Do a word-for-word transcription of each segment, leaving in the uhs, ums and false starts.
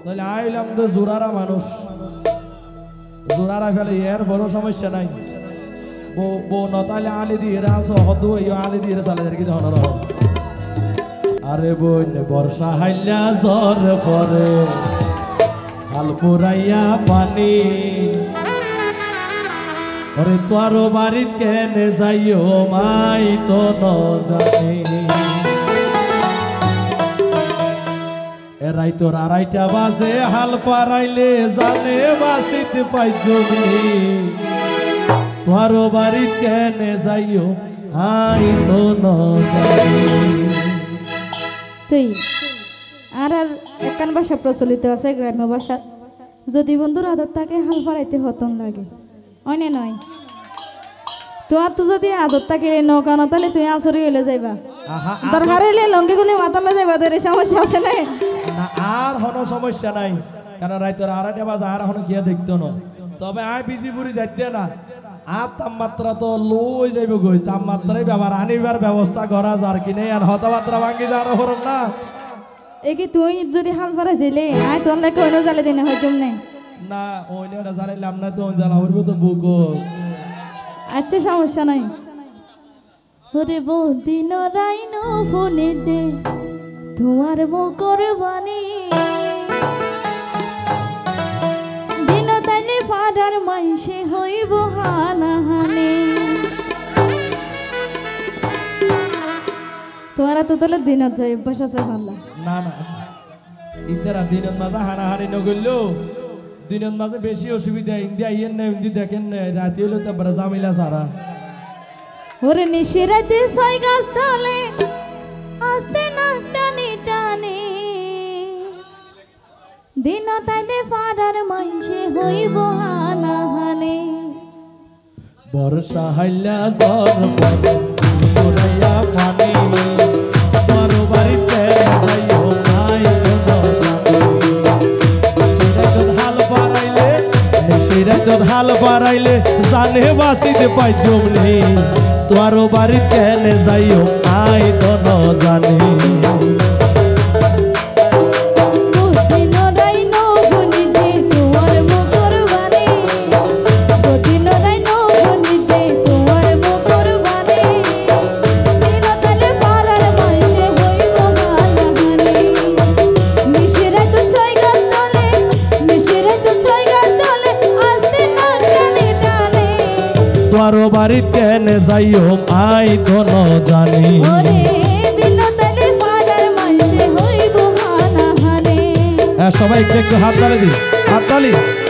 নইলে আইলাম তো জোরারা মানুষ জোরারা ফেলে এর বড় সমস্যা নাই বো বো নতালে আলি দিয়ে রালছ হদু এই আলি দিয়ে চালে কি ধরনের আরে বোন বর্ষা হাইলা জ্বর পরে হাল পুরাইয়া পানি ওরে তোর বাড়িত কেনে যাইও মাই তো ন জানি এরাই তোর আড়াইটা বাজে হাল পারাইলে জানে বাসিতে পাইজনি তোর বাড়িত কেনে যাইও আই তো ন জানি তুই আর আর একখান ভাষা প্রচলিত আছে গ্রাম্য ভাষা যদি বন্ধুর আদর থাকে হাল পারাইতে হতন লাগে অনে নয় তোর তো যদি আদর থাকে নৌকা না তাহলে তুই আসরে হইলে যাইবা দরকার হইলে লঙ্গি গুলি মাতালে যাইবা তোর সমস্যা আছে না আর কোনো সমস্যা নাই কারণ রাইতর আড়াইটা বাজে আর এখনো গিয়া দেখতো না তবে আয় বিজিপুরি যাইতে না আর তাপমাত্রা তো লই যাইব গই তাপমাত্রাই ব্যবহার আনিবার ব্যবস্থা করা যার কি নেই আর হতমাত্রা ভাঙ্গি যাওয়ার হরম না এ কি তুই যদি হাল পারা যাইলে আয় তোর লাগে অন্য জ্বালে দিনে হয়তো নেই না ওই নেটা জ্বালাইলাম না তো জ্বালা হইব তো বুক আচ্ছা সমস্যা নাই ওরে বদিন রাইনো ফোনে দে তোমার মুখর বাণী দিন তাইলে ফাদার মাইসে হইব হানাহানি তোমার তো তাহলে দিনত যাই অভ্যাস আছে ভালো না না ইতারা দিনত মাঝে হানাহানি নগরলো দিনের মাঝে বেশি অসুবিধা ইন্ডিয়া ইয়েন না ইন্দি দেখেন না রাতে হলো তো বড় জামিলা সারা ওরে নিশিরাতে ছয় গাছ তলে আস্তে না টানি টানি দিন তাইলে ফাদার মাইসে হইব হানাহানি বর্ষা হাইলা জ্বর পরে পুরাইয়া পানি তোর বাড়িতে যাইও নাই তোর হাল পারাইলে জানে বাসিতে পাই জমনি তোর বাড়ি কেনে যাইও আই তো ন জানি তোর বাড়ি কেনে যাইও আই তো ন জানি সবাই একটু একটু হাত তালি দি হাত তালি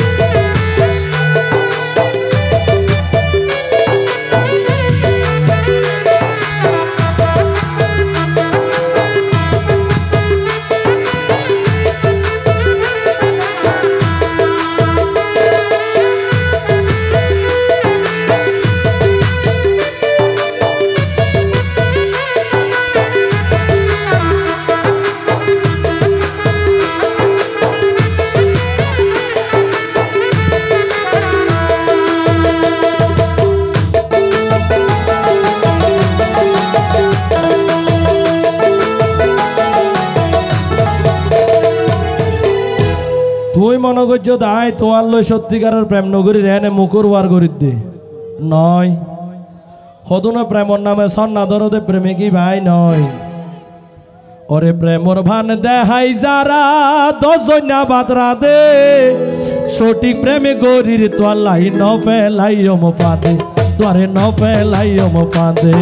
তুই মনে করছ দায় তোমার লই সত্যিকারের প্রেম নগরী রেনে মুকুর ওয়ার করি দে নয় হদুনা প্রেমর নামে সন্না দরদে প্রেমিকী ভাই নয় ওরে প্রেমর ভান দেহাই যারা দশজনা বাদরা দে সঠিক প্রেমে গরির তোর লাই ন ফেলাই ওম পাদে তোরে ন ফেলাই ওম পাদে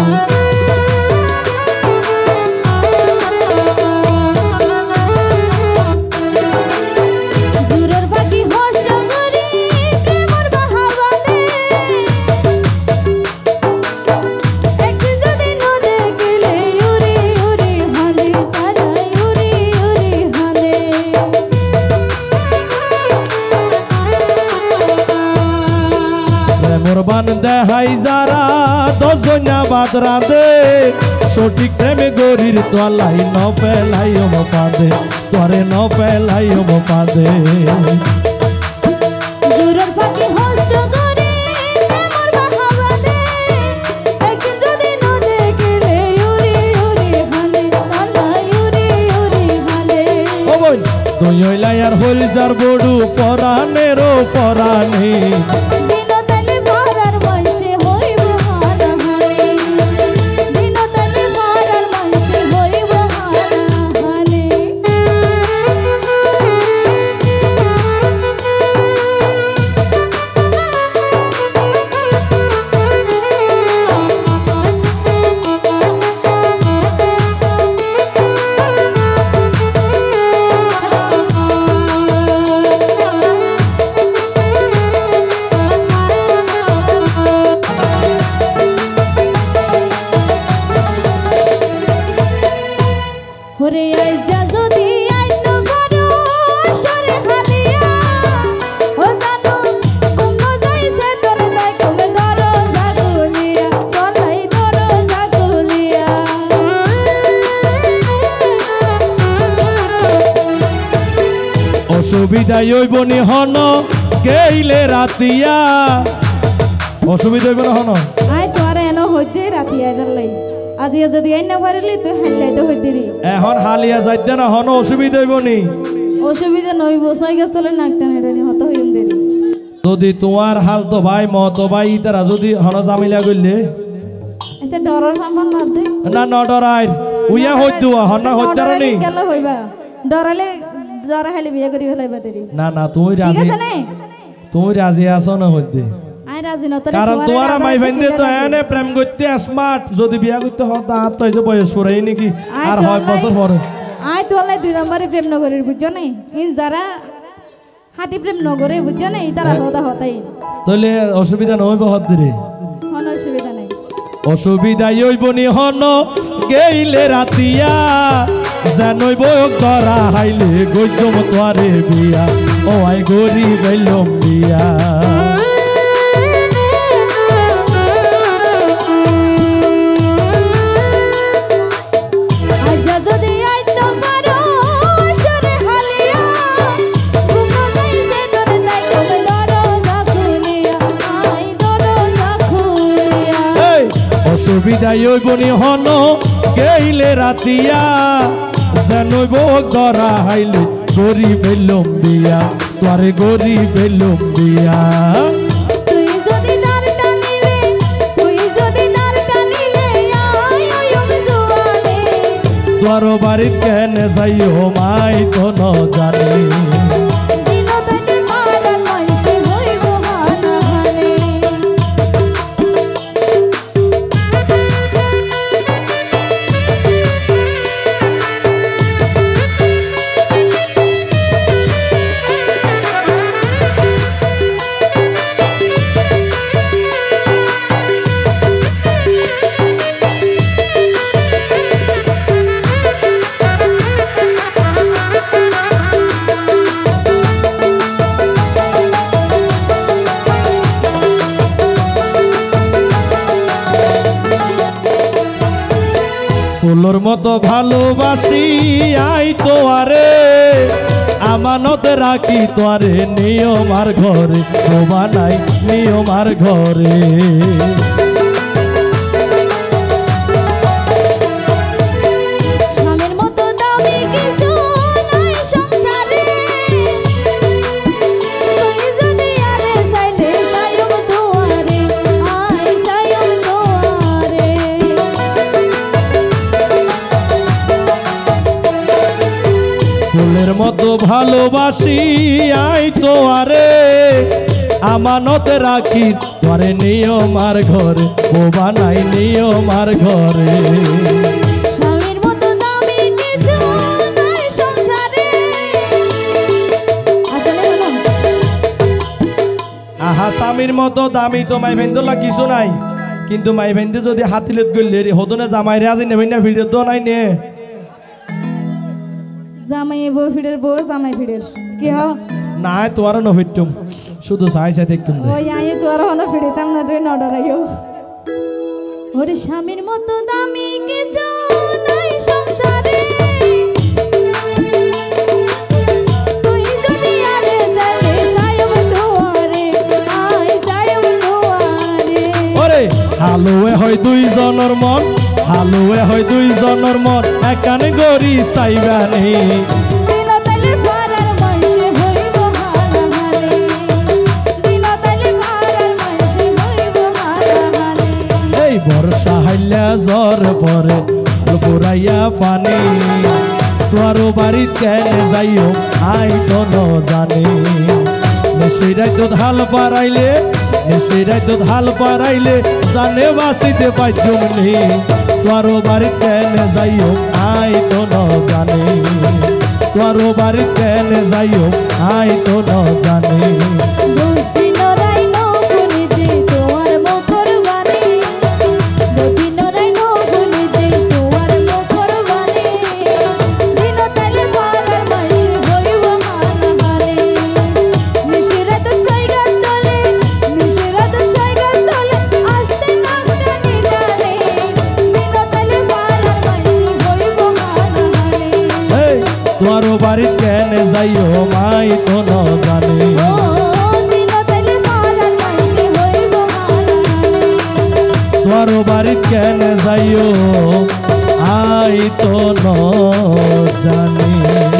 বান দেহাই যারা দশজনা বাদরা দে সঠিক প্রেমে গরির তোলাই ন পেলাই ওম পাদে তোরে ন পেলাই ওম পাদে তুই হইলাই আর হইল যার বড়ু পরাণেরও পরাণে দিন তালে ভরার বয়সে হইব হানাহানি দিন তালে ভরার বয়সে হইব হানাহানি ওরে আইজা যদি আইন বড় সরে হালিয়া ও জানো কোন যাইছে তোর দাই কমে ধরো জাগুলিয়া কলাই ধরো জাগুলিয়া অসুবিধাই হইব নি হন গেইলে রাতিয়া অসুবিধা হইব না হন আই তোর এনো হইতে রাতি আইবার লাই আজি যদি আইন না পারিলি তুই হাইলাই তো হইতে রে এখন হালিয়া যাইতে না হন অসুবিধা হইব নি অসুবিধা নইব ছয় গাছ চলে নাকটা নেড়ানি হত হইম দেরি যদি তোমার হাল তো ভাই মত ভাই তারা যদি হন জামিলা গইলে আচ্ছা ডরার ফাম্পান মার দে না ন ডরাই উইয়া হইতো হন না হইতার নি গেল হইবা ডরালে ডরা খালি বিয়ে করি ফেলাইবা দেরি না না তুই ঠিক রাজি আছে নে তুই রাজি আছো না হইতে আই রাজি না তোরে কারণ তোমারা মাই ভাইন্দে তো এনে প্রেম করতে স্মার্ট যদি বিয়া করতে হয় তা তো এই যে বয়স পড়াই নাকি আর হয় বছর পরে আই তো লাই দুই নম্বরে প্রেম নগরের বুঝছো নাই ইন যারা হাটি প্রেম নগরে বুঝছো নাই তারা হতা হতাই তাহলে অসুবিধা নয় হত রে কোনো অসুবিধা নাই অসুবিধাই হইব নি হন গেইলে রাতিয়া জানইব গরা হাইলে গজম তোয়ারে বিয়া ও আই গরি গইলম বিয়া আজা যদি আইন পারো সরে হালিয়া ঘুম যাইছে তোর দাই কমে ধরো জাগুলিয়া আই ধরো জাগুলিয়া এই অসুবিধাই হইব নি হন গেইলে রাতিয়া জানইব গরা হাইলে গরি গইলম বিয়া তোয়ারে গরি গইলম বিয়া তুই যদি দার টানিলে তুই যদি দার টানিলে আই ওয়ম জুয়ানে তোর বাড়ির কেনে যাইও মাই তো ন জানি দিন তালে মারার বয়সে হইব হানাহানি ফুলর মতো ভালোবাসি আই তো আরে আমানত রাখি তোরে নিয়ম আর ঘরে শোভা নাই নিয়ম আর ঘরে স্বামীর মতো দামি কিছু নাই সংসারে তুই যদি আরে চাইলে সায়ম দুয়ারে আই সায়ম দুয়ারে ফুলের মতো ভালোবাসি আই তো আরে আমানত রাখি তোরে নিয়ম আর ঘরে শোভা নাই নিয়ম আর ঘরে স্বামীর মতো দামি কিছু নাই সংসারে আসলে হলো আহা স্বামীর মতো দামি তো মাই ভেন্দলা কিছু নাই কিন্তু মাই ভেন্দে যদি হাতিলত গেলে হদনে জামাইরে আজি নেবেন না ভিডিও তো নাই নে জামাই বউ ফিডের বউ জামাই ফিডের কি হ না তোর নভিটুম শুধু চাই চাই দেখুন ওই আইও তোর হলো ফিডেতাম না তুই নডরাইও ওরে স্বামীর মতো দামি কিছু নাই সংসারে তুই যদি আরে চাইলে সায়ম দুয়ারে আই সায়ম দুয়ারে ওরে হালুয়ে হয় দুইজনের মন হালুয়ে হয় দুইজনের মন একানে গরি চাইবানি দিন তালে ফারা পরে পুরাইয়া পানি তোমারও বাড়ি কেন যাইও আই তো ন জানি নিশ্চয় রাইতো ঢাল পারাইলে নিশ্চয় রাইতো ঢাল পারাইলে জানে বাঁচিতে পাইছুমনি তোমারও বাড়ি কেন যাইও আই তো ন জানি তোমারও বাড়ি কেন যাইও আই তো ন জানি তোমারও বাড়ি কেন যাইও মাই তো ন জানি তোমারও বাড়ি কেন যাইও আই তো ন জানি।